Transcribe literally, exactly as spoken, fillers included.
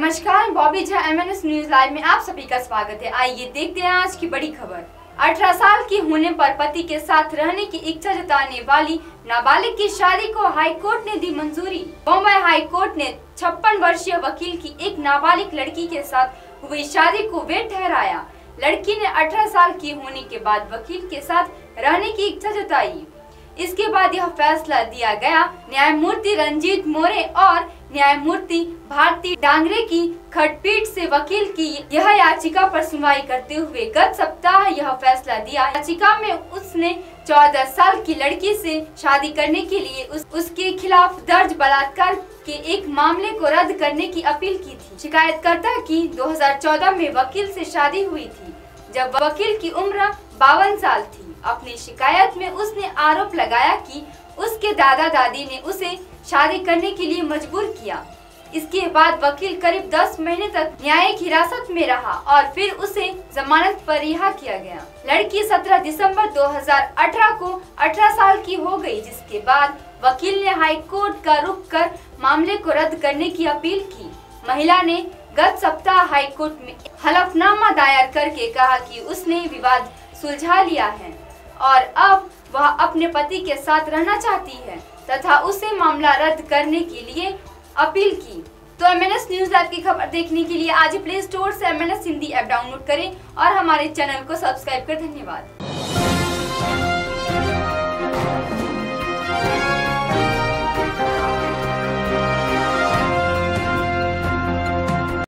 नमस्कार, Bobby Jha MNS news live में आप सभी का स्वागत है। आइए देखते हैं आज की बड़ी खबर। अठारह साल की होने पर पति के साथ रहने की इच्छा जताने वाली नाबालिग की शादी को हाई कोर्ट ने दी मंजूरी। बॉम्बे हाई कोर्ट ने छप्पन वर्षीय वकील की एक नाबालिग लड़की के साथ हुई शादी को वैध ठहराया। लड़की ने अठारह साल की होने के बाद वकील के साथ रहने की इच्छा जताई। इसके बाद यह फैसला दिया गया। न्यायमूर्ति रंजीत मोरे और न्यायमूर्ति भारती डांगरे की खंडपीठ से वकील की यह याचिका पर सुनवाई करते हुए गत सप्ताह यह फैसला दिया। याचिका में उसने चौदह साल की लड़की से शादी करने के लिए उस, उसके खिलाफ दर्ज बलात्कार के एक मामले को रद्द करने की अपील की थी। शिकायतकर्ता की दो हज़ार चौदह में वकील से शादी हुई थी, जब वकील की उम्र बावन साल थी। अपनी शिकायत में उसने आरोप लगाया कि उसके दादा दादी ने उसे शादी करने के लिए मजबूर किया। इसके बाद वकील करीब दस महीने तक न्यायिक हिरासत में रहा और फिर उसे जमानत पर रिहा किया गया। लड़की सत्रह दिसंबर दो हज़ार अठारह को अठारह साल की हो गई, जिसके बाद वकील ने हाई कोर्ट का रुख कर मामले को रद्द करने की अपील की। महिला ने गत सप्ताह हाई कोर्ट में हलफनामा दायर करके कहा कि उसने विवाद सुलझा लिया है और अब वह अपने पति के साथ रहना चाहती है तथा उसे मामला रद्द करने के लिए अपील की। तो एमएनएस न्यूज लाइव की खबर देखने के लिए आज प्ले स्टोर से एमएनएस हिंदी ऐप डाउनलोड करें और हमारे चैनल को सब्सक्राइब करें। धन्यवाद।